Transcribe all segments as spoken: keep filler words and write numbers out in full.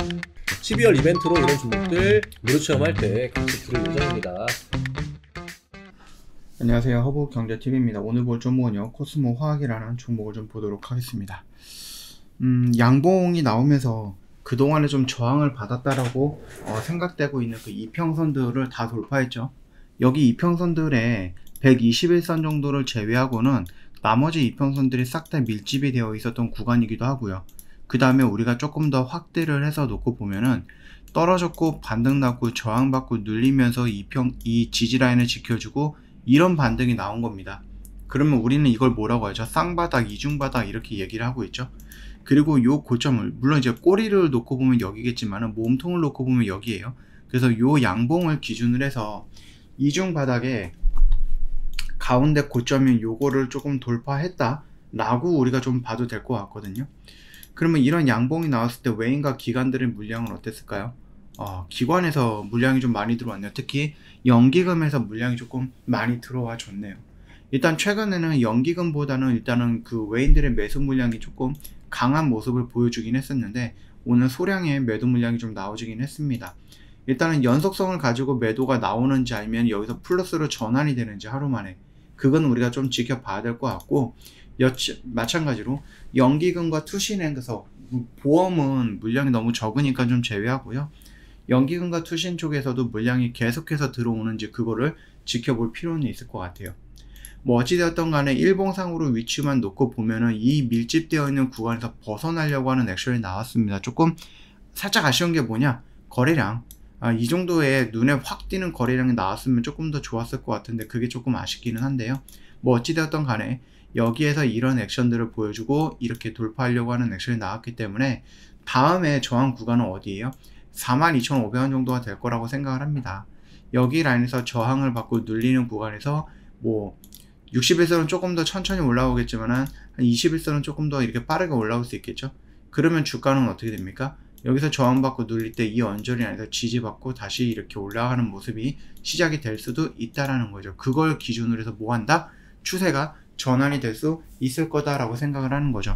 십이월 이벤트로 이런 종목들 무료 체험할 때 같이 들을 예정입니다. 안녕하세요, 허브경제티비입니다. 오늘 볼 종목은요, 코스모 화학이라는 종목을 좀 보도록 하겠습니다. 음, 양봉이 나오면서 그동안에 좀 저항을 받았다라고 어, 생각되고 있는 그 이평선들을 다 돌파했죠. 여기 이평선들의 백이십일 선 정도를 제외하고는 나머지 이평선들이 싹 다 밀집이 되어 있었던 구간이기도 하고요. 그 다음에 우리가 조금 더 확대를 해서 놓고 보면은 떨어졌고 반등 났고 저항받고 눌리면서 이평, 이 지지라인을 지켜주고 이런 반등이 나온 겁니다. 그러면 우리는 이걸 뭐라고 하죠? 쌍바닥, 이중바닥 이렇게 얘기를 하고 있죠. 그리고 요 고점을, 물론 이제 꼬리를 놓고 보면 여기겠지만 몸통을 놓고 보면 여기에요. 그래서 요 양봉을 기준으로 해서 이중바닥에 가운데 고점인 요거를 조금 돌파했다 라고 우리가 좀 봐도 될 것 같거든요. 그러면 이런 양봉이 나왔을 때 외인과 기관들의 물량은 어땠을까요? 어, 기관에서 물량이 좀 많이 들어왔네요. 특히 연기금에서 물량이 조금 많이 들어와 줬네요. 일단 최근에는 연기금보다는 일단은 그 외인들의 매수 물량이 조금 강한 모습을 보여주긴 했었는데 오늘 소량의 매도 물량이 좀 나오긴 했습니다. 일단은 연속성을 가지고 매도가 나오는지 아니면 여기서 플러스로 전환이 되는지 하루 만에 그건 우리가 좀 지켜봐야 될 것 같고, 여치, 마찬가지로 연기금과 투신에서 보험은 물량이 너무 적으니까 좀 제외하고요. 연기금과 투신 쪽에서도 물량이 계속해서 들어오는지 그거를 지켜볼 필요는 있을 것 같아요. 뭐 어찌되었던 간에 일봉상으로 위치만 놓고 보면은 이 밀집되어 있는 구간에서 벗어나려고 하는 액션이 나왔습니다. 조금 살짝 아쉬운 게 뭐냐, 거래량, 아, 이 정도의 눈에 확 띄는 거래량이 나왔으면 조금 더 좋았을 것 같은데 그게 조금 아쉽기는 한데요. 뭐 어찌되었던 간에 여기에서 이런 액션들을 보여주고 이렇게 돌파하려고 하는 액션이 나왔기 때문에 다음에 저항 구간은 어디예요? 사만 이천오백 원 정도가 될 거라고 생각을 합니다. 여기 라인에서 저항을 받고 눌리는 구간에서 뭐 육십일 선은 조금 더 천천히 올라오겠지만 한 이십일 선은 조금 더 이렇게 빠르게 올라올 수 있겠죠. 그러면 주가는 어떻게 됩니까? 여기서 저항받고 눌릴 때 이 언저리 안에서 지지받고 다시 이렇게 올라가는 모습이 시작이 될 수도 있다라는 거죠. 그걸 기준으로 해서 뭐 한다? 추세가 전환이 될 수 있을 거다라고 생각을 하는 거죠.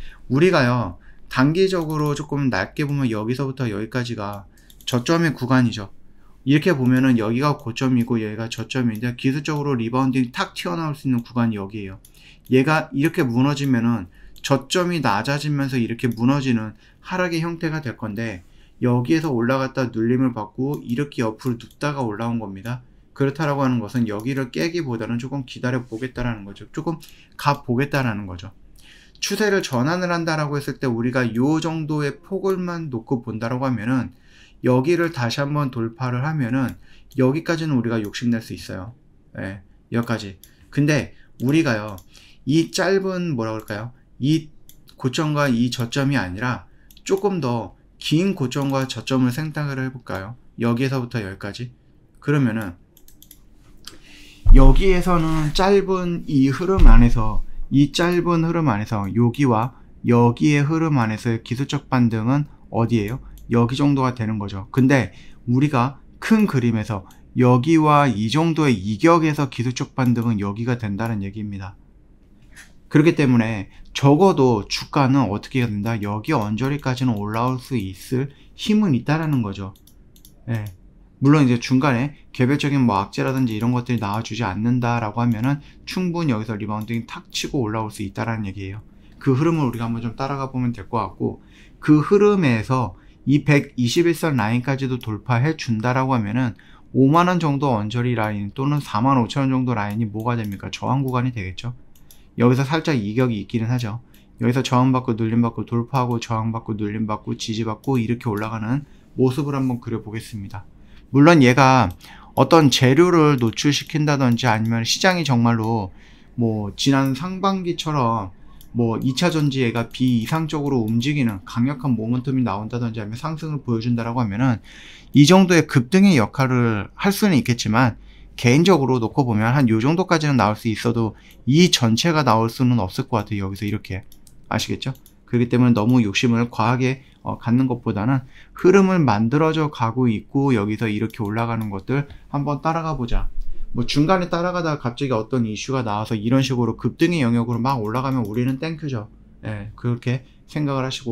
우리가요, 단기적으로 조금 낮게 보면 여기서부터 여기까지가 저점의 구간이죠. 이렇게 보면은 여기가 고점이고 여기가 저점인데 기술적으로 리바운딩 탁 튀어나올 수 있는 구간이 여기에요. 얘가 이렇게 무너지면은 저점이 낮아지면서 이렇게 무너지는 하락의 형태가 될 건데 여기에서 올라갔다 눌림을 받고 이렇게 옆으로 눕다가 올라온 겁니다. 그렇다라고 하는 것은 여기를 깨기보다는 조금 기다려 보겠다라는 거죠. 조금 가 보겠다라는 거죠. 추세를 전환을 한다라고 했을 때 우리가 요 정도의 폭을만 놓고 본다라고 하면은 여기를 다시 한번 돌파를 하면은 여기까지는 우리가 욕심낼 수 있어요. 예, 여기까지. 근데 우리가요, 이 짧은 뭐라 그럴까요? 이 고점과 이 저점이 아니라 조금 더 긴 고점과 저점을 생각을 해볼까요? 여기에서부터 여기까지. 그러면은 여기에서는 짧은 이 흐름 안에서 이 짧은 흐름 안에서 여기와 여기의 흐름 안에서의 기술적 반등은 어디예요? 여기 정도가 되는 거죠. 근데 우리가 큰 그림에서 여기와 이 정도의 이격에서 기술적 반등은 여기가 된다는 얘기입니다. 그렇기 때문에 적어도 주가는 어떻게 된다? 여기 언저리까지는 올라올 수 있을 힘은 있다라는 거죠. 예. 물론 이제 중간에 개별적인 뭐 악재라든지 이런 것들이 나와주지 않는다라고 하면은 충분히 여기서 리바운딩 탁 치고 올라올 수 있다라는 얘기예요. 그 흐름을 우리가 한번 좀 따라가 보면 될 것 같고, 그 흐름에서 이 백이십일 선 라인까지도 돌파해 준다라고 하면은 오만 원 정도 언저리 라인 또는 사만 오천 원 정도 라인이 뭐가 됩니까? 저항 구간이 되겠죠. 여기서 살짝 이격이 있기는 하죠. 여기서 저항받고 눌림받고 돌파하고 저항받고 눌림받고 지지받고 이렇게 올라가는 모습을 한번 그려보겠습니다. 물론 얘가 어떤 재료를 노출시킨다든지 아니면 시장이 정말로 뭐 지난 상반기처럼 뭐 이 차 전지 얘가 비이상적으로 움직이는 강력한 모멘텀이 나온다든지 아니면 상승을 보여준다라고 하면은 이 정도의 급등의 역할을 할 수는 있겠지만 개인적으로 놓고 보면 한 요 정도까지는 나올 수 있어도 이 전체가 나올 수는 없을 것 같아요. 여기서 이렇게. 아시겠죠? 그렇기 때문에 너무 욕심을 과하게 어, 갖는 것보다는 흐름을 만들어져 가고 있고 여기서 이렇게 올라가는 것들 한번 따라가 보자. 뭐 중간에 따라가다가 갑자기 어떤 이슈가 나와서 이런 식으로 급등의 영역으로 막 올라가면 우리는 땡큐죠. 예, 그렇게 생각을 하시고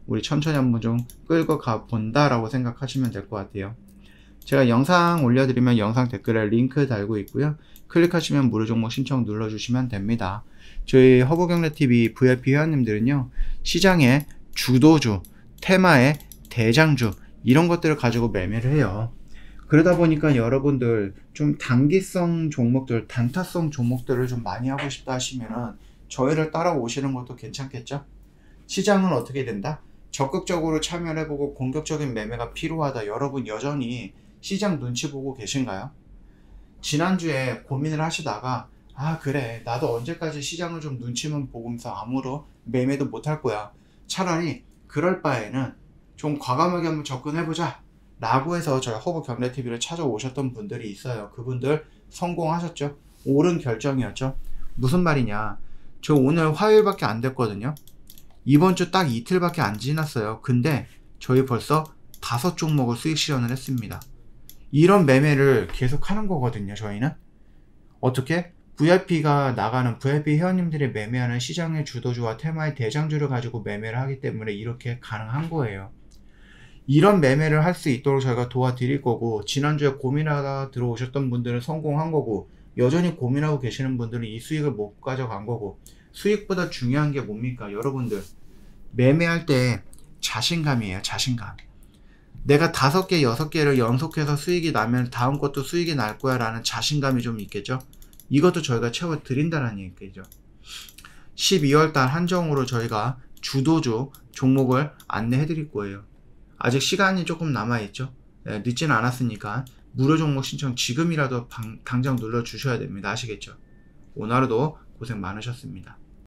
우리 천천히 한번 좀 끌고 가 본다라고 생각하시면 될 것 같아요. 제가 영상 올려드리면 영상 댓글에 링크 달고 있고요. 클릭하시면 무료 종목 신청 눌러주시면 됩니다. 저희 허브경제티비 브이아이피 회원님들은요, 시장의 주도주, 테마의 대장주, 이런 것들을 가지고 매매를 해요. 그러다 보니까 여러분들 좀 단기성 종목들, 단타성 종목들을 좀 많이 하고 싶다 하시면은 저희를 따라오시는 것도 괜찮겠죠? 시장은 어떻게 된다? 적극적으로 참여를 해보고 공격적인 매매가 필요하다. 여러분 여전히 시장 눈치 보고 계신가요? 지난주에 고민을 하시다가 아 그래 나도 언제까지 시장을 좀 눈치만 보면서 아무로 매매도 못할 거야. 차라리 그럴 바에는 좀 과감하게 한번 접근해보자 라고 해서 저희 허브경제티비를 찾아오셨던 분들이 있어요. 그분들 성공하셨죠? 옳은 결정이었죠? 무슨 말이냐, 저 오늘 화요일밖에 안 됐거든요. 이번 주 딱 이틀밖에 안 지났어요. 근데 저희 벌써 다섯 종목을 수익 실현을 했습니다. 이런 매매를 계속 하는 거거든요. 저희는 어떻게? 브이아이피가 나가는 브이아이피 회원님들이 매매하는 시장의 주도주와 테마의 대장주를 가지고 매매를 하기 때문에 이렇게 가능한 거예요. 이런 매매를 할 수 있도록 저희가 도와드릴 거고, 지난주에 고민하다 들어오셨던 분들은 성공한 거고, 여전히 고민하고 계시는 분들은 이 수익을 못 가져간 거고, 수익보다 중요한 게 뭡니까? 여러분들 매매할 때 자신감이에요. 자신감. 내가 다섯 개, 여섯 개를 연속해서 수익이 나면 다음 것도 수익이 날 거야 라는 자신감이 좀 있겠죠? 이것도 저희가 채워드린다는 얘기죠. 십이월 달 한정으로 저희가 주도주 종목을 안내해 드릴 거예요. 아직 시간이 조금 남아있죠. 네, 늦지는 않았으니까 무료 종목 신청 지금이라도 방, 당장 눌러주셔야 됩니다. 아시겠죠? 오늘 하루도 고생 많으셨습니다.